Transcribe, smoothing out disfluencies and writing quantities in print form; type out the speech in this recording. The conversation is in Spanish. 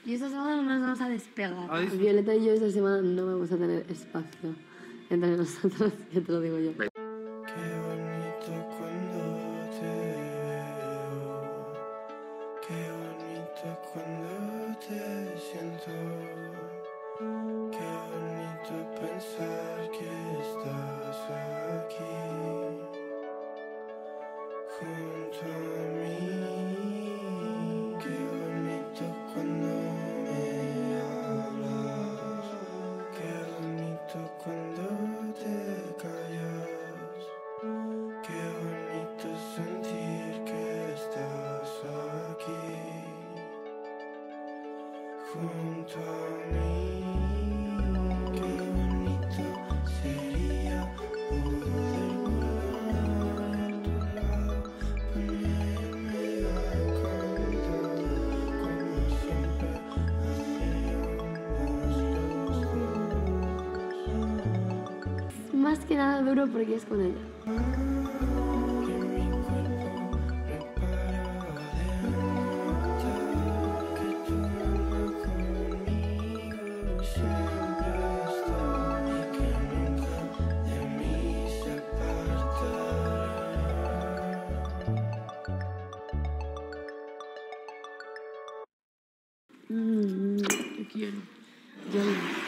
Y esta semana no nos vamos a despegar. Ay, Violeta y yo esta semana no vamos a tener espacio entre nosotros, ya te lo digo yo. Qué bonito cuando te veo, qué bonito cuando te siento, qué bonito pensar que estás aquí, junto a mí, qué bonito cuando me hablas, qué bonito cuando te callas, qué bonito sentir que estás aquí, junto a mí, qué bonito sería poder volar a tu lado, ponerme a cantar, como siempre hacíamos los dos. Más que nada duro porque es con ella. Que mi cuerpo no para de notar que tu alma conmigo siempre está y que nunca de mí se apartará. Te quiero. Yo no.